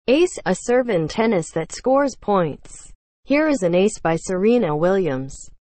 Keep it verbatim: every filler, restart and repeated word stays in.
Ace, a serve in tennis that scores points. Here is an ace by Serena Williams.